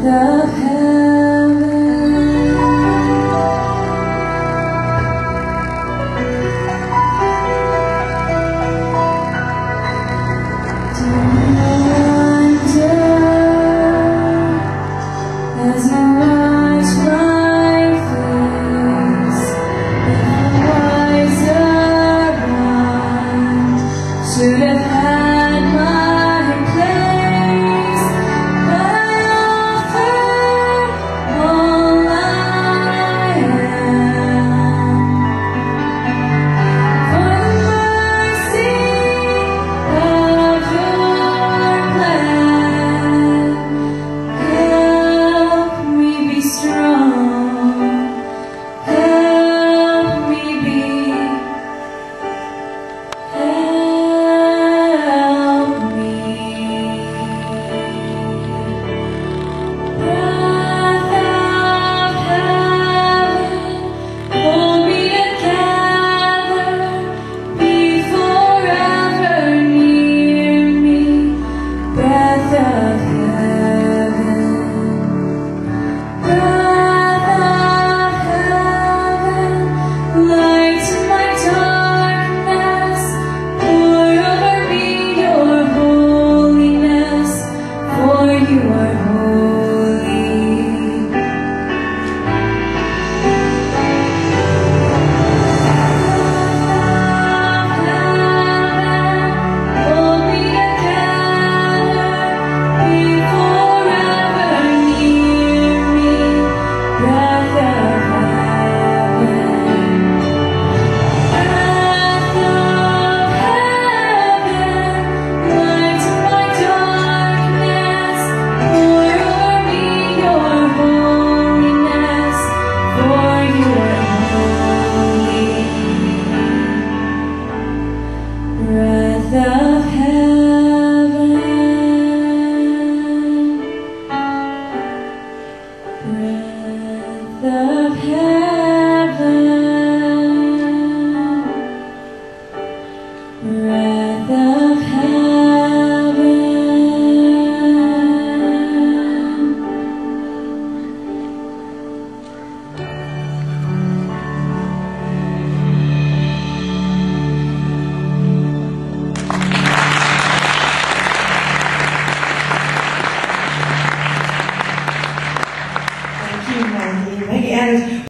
of heaven. Do you wonder as you watch my face if a wiser one should have had my place? But I offer all I am for the mercy of your plan. Help me be strong, help me be, help me. Breath of heaven, hold me together, be forever near me. Breath of heaven, breath of heaven, light in my darkness, pour over me your holiness, for you are